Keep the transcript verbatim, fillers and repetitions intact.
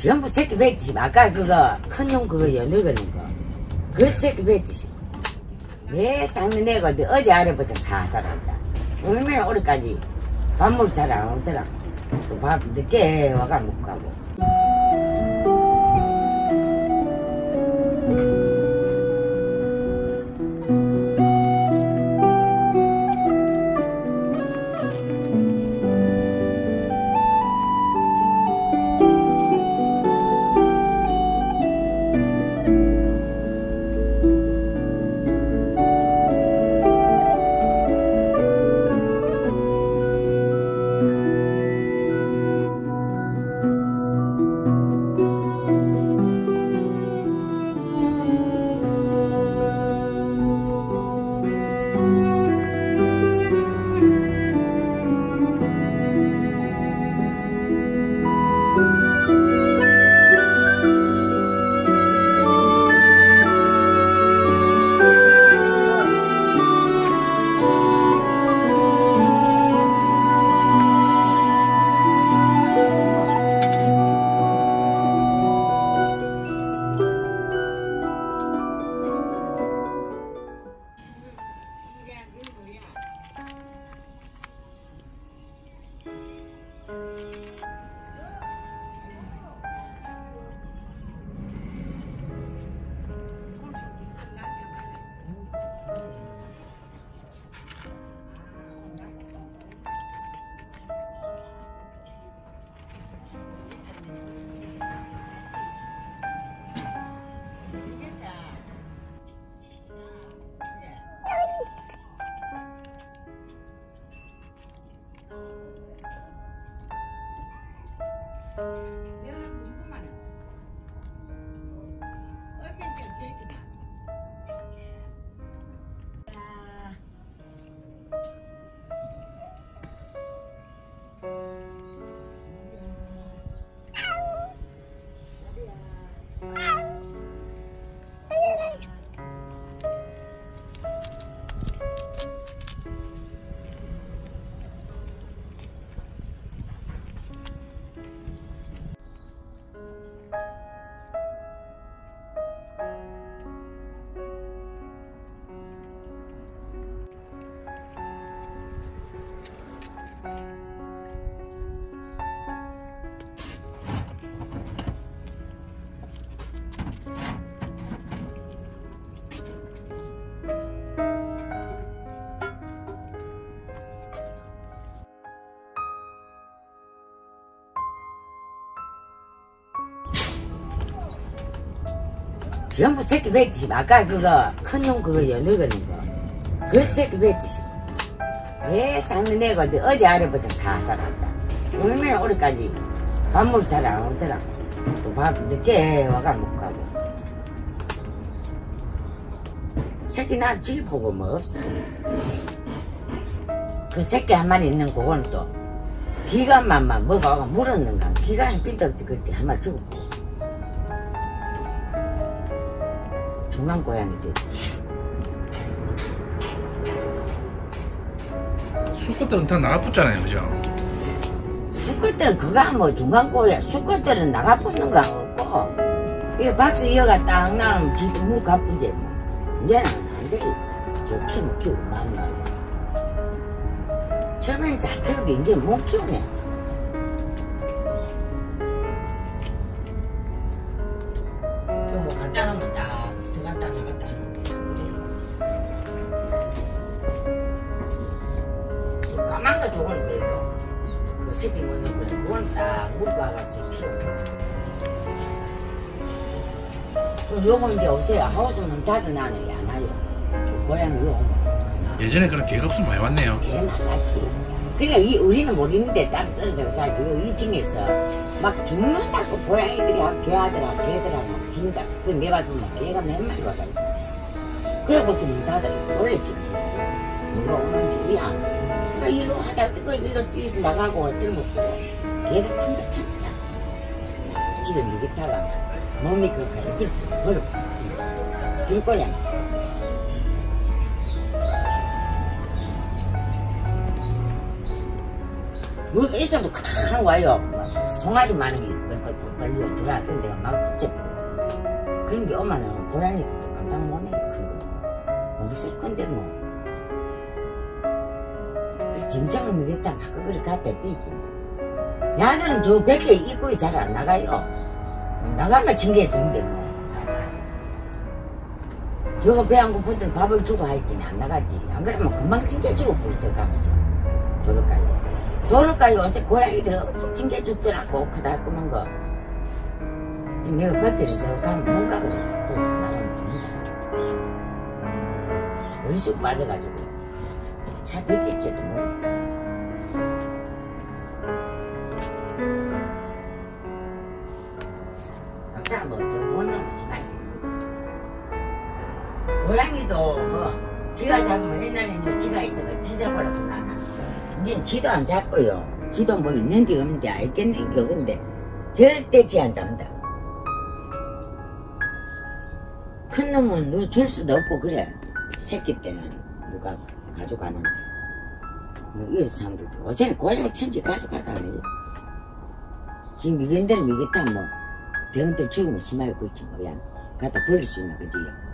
전부 새끼 뱉지. 아까 그거 큰 놈 그거 연늙은 거. 그 새끼 뱉지. 내 쌍는 내가 어제 아래부터 사살한다. 얼마나 오래까지 밥물 잘 안 오더라. 또 밥 늦게 와가 못 가고. 내가 궁금하네. 얼마인지 어쩌겠다. 전부 새끼 뱉지. 아까 그거 큰 놈 그거 연늙은 거. 그 새끼 뱉지. 내 쌍는 내가 어제 아래부터 사살한다. 얼마나 오래까지 밥물 잘 안 오더라. 또 밥 늦게 와가 못 가고. 새끼 나 질 보고 뭐 없어. 그 새끼 한 마리 있는 그거는 또 기관만만 먹어가 물었는가. 기관이 빈도 없이 그때 한 마리 죽었고. 중간 고양이 됐지. 수컷들은 다 나가붙잖아요, 그죠? 수컷들은 그거 뭐 중간 고양 수컷들은 나가붙는 거 없고 이 박스 이어가 딱 나오면 지도 물 가쁘지 뭐. 이제는 안 돼. 저 키우면 키우고 많이 많이. 처음에는 잘 키우는데 이제 못 키우네. 뭐 갖다 놓으면 딱 들어갔다 나갔다 하는 게 그래. 까만 거 저건 그래도 그 새끼 먹는 거 그건 딱 물과 같이 키워. 그럼 요거 이제 없어요. 하우스는 닫아놔요. 안 와요. 고양이 요거. 예전에 그런 개ገብ수 많이 왔네요. 개 나갔지. 그러니까 이, 우리는 모르는데 따로 떨어져 자기 이 층에서 막 죽는다고 고양이들이 개하더라 개들아 막 진다. 그 내봐두면 개가 몇 마리 와가 있다. 그러고 또 문 닫아요. 놀랬지. 뭔가 오는지 우리 안. 그러니까 일로 하다 그 일로 뛰 나가고 들고 개가 큰 거 찾더라. 집에 누기 타가면 몸이 그까지 들고 벌고 들고야. 우리가 있어도 그냥 와요. 송아지 많은 게 걸려 들어왔던 데가 막 훔쳐버려. 그런 게 오면은 고양이들도 감당 못해. 큰 거. 모르실 건데 뭐. 그래, 짐작을 미겠다. 막 그렇게 갖다 삐기네. 야들은 저 밖에 입구에 잘 안 나가요. 나가면 징계해 주는데 뭐. 저거 배 안 고프던 밥을 주고 하있더니 안 나가지. 안 그러면 금방 징계주고 부르쳐 가면. 도로가요. 도로가요. 요새 고양이들 쏙 징계주더라고. 크다 할거만 거. 내가 밖에서 저거 가면 뭔가 그래. 나가면 줍니다. 얼쑥 빠져가지고. 잘 뵙겠지도 뭐. 여자 뭐저 못나고 시발. 고양이도 뭐 지가 잡으면 옛날에는 지가 있으면 지 잡으라고 나나. 이제 지도 안 잡고요. 지도 뭐 있는데 없는데 알겠는 게 없는데 절대 지 안 잡는다. 큰 놈은 누 줄 수도 없고 그래. 새끼 때는 누가 가져가는데. 뭐 이 사람들도 요새는 고양이 천지 가져가다니. 지금 미견대로 미겠다 뭐 병들 죽으면 심하게 그렇지 뭐야. 갖다 버릴 수 있나 그지요.